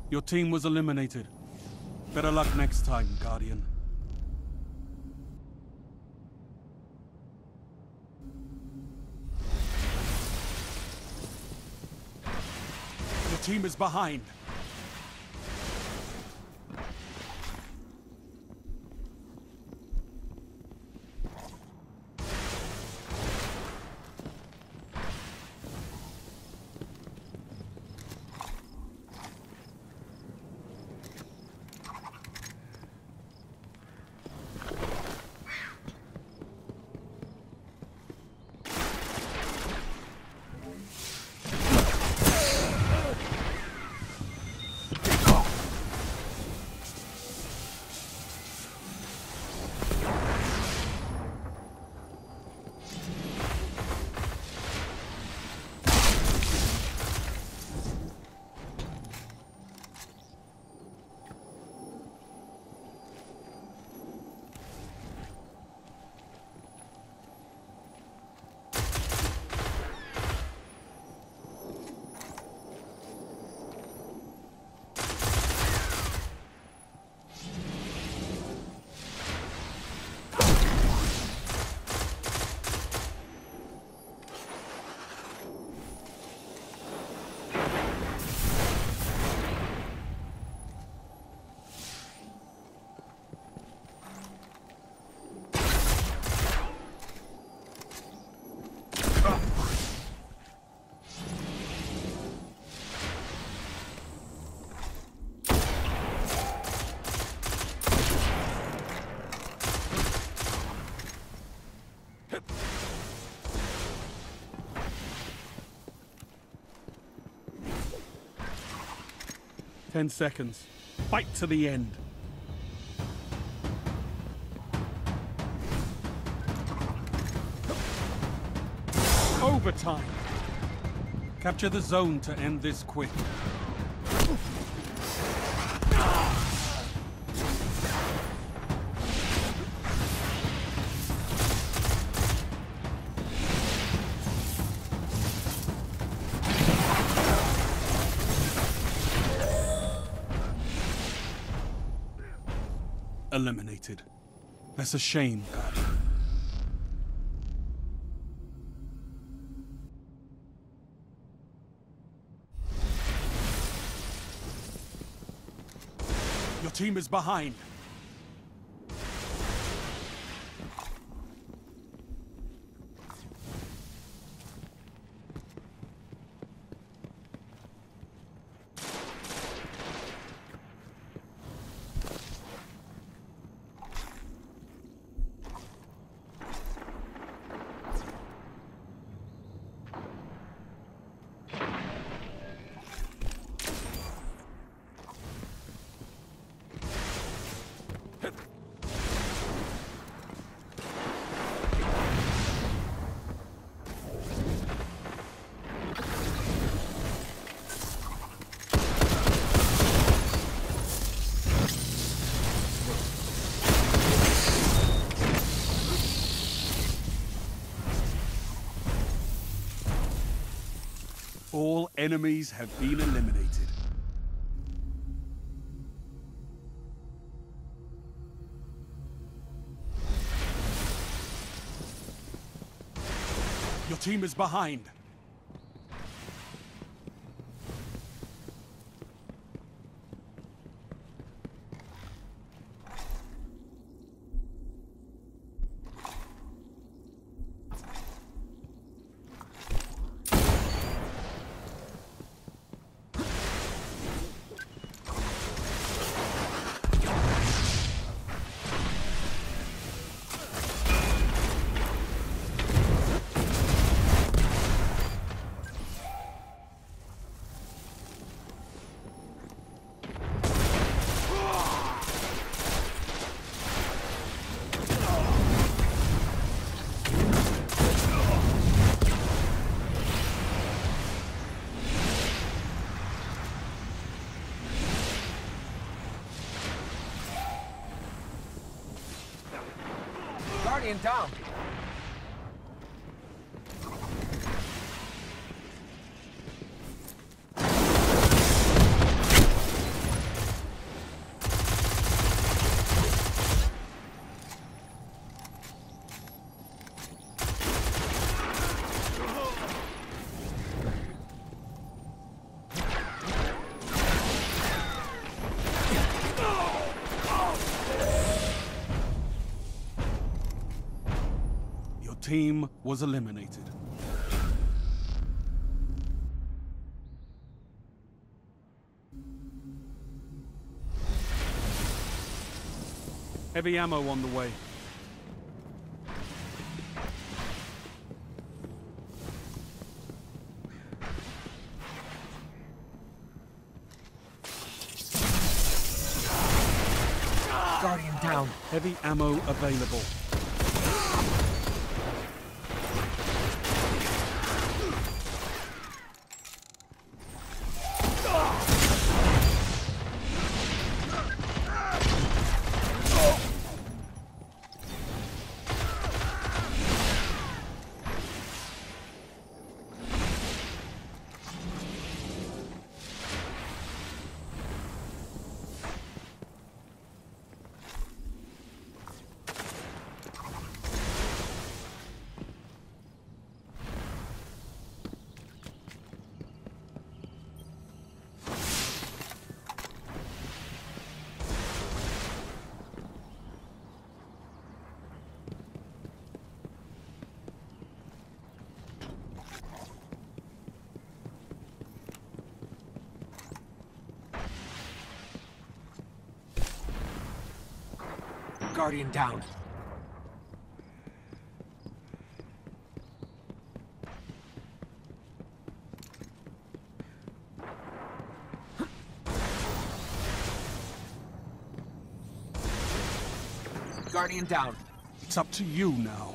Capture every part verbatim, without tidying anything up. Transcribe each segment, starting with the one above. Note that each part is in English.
Your team was eliminated. Better luck next time, Guardian. Your team is behind. Ten seconds. Fight to the end. Overtime. Capture the zone to end this quick. Eliminated. That's a shame, Guardian. Your team is behind. All enemies have been eliminated. Your team is behind. Guardian down. team was eliminated. Heavy ammo on the way. Guardian down. Heavy ammo available. Guardian down. Guardian down. It's up to you now.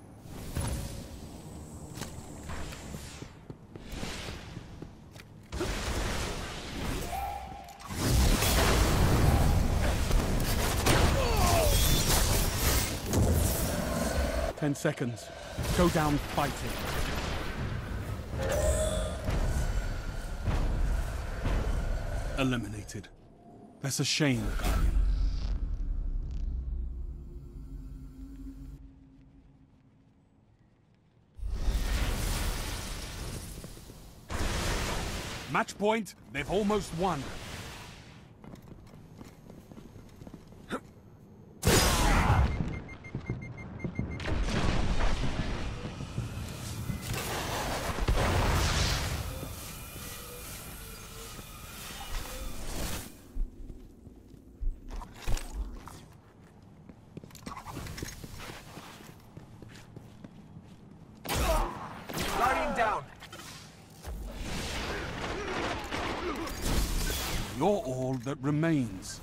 Ten seconds. Go down fighting. Eliminated. That's a shame, Guardian. Match point, they've almost won. Guardian down. You're all that remains.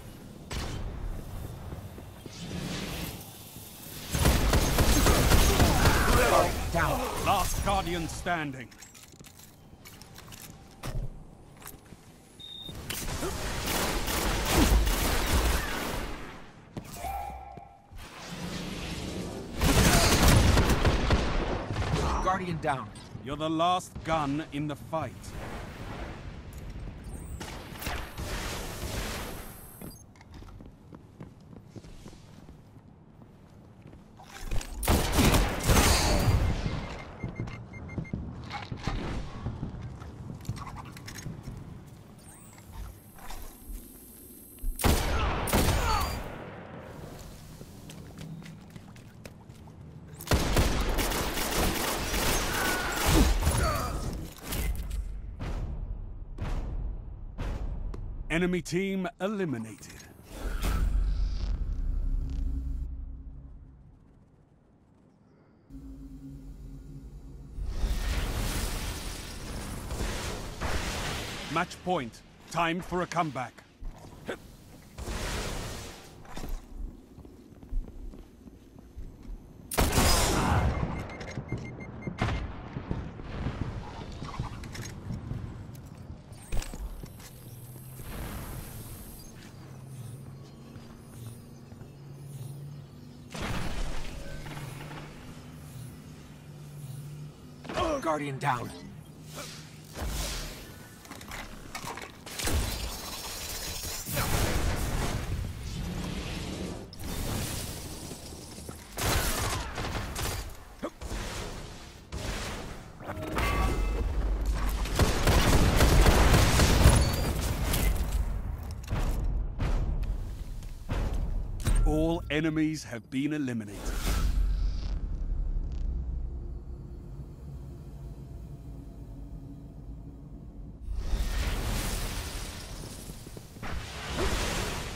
Down. Last Guardian standing. Guardian down. You're the last gun in the fight. Enemy team eliminated. Match point. Time for a comeback. Guardian down. All enemies have been eliminated.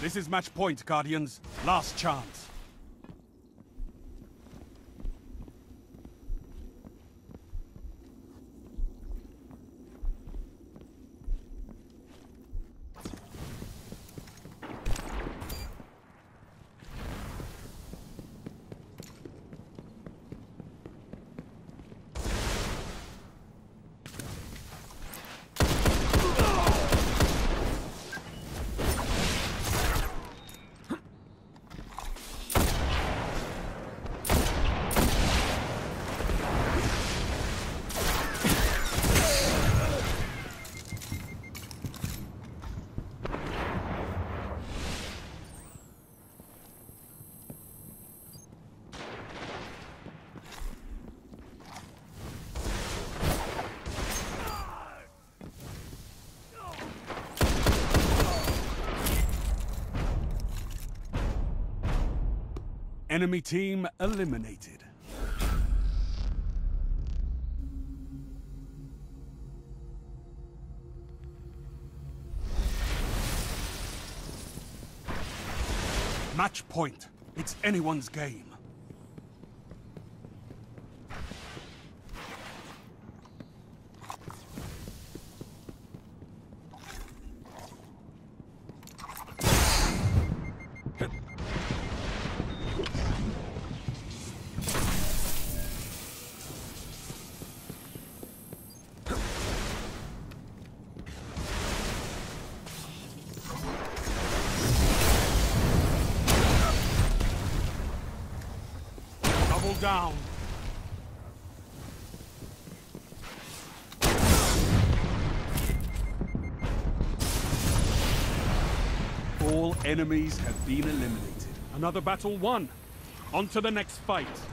This is match point, Guardians. Last chance. Enemy team eliminated. Match point. It's anyone's game. Down. All enemies have been eliminated. Another battle won. On to the next fight.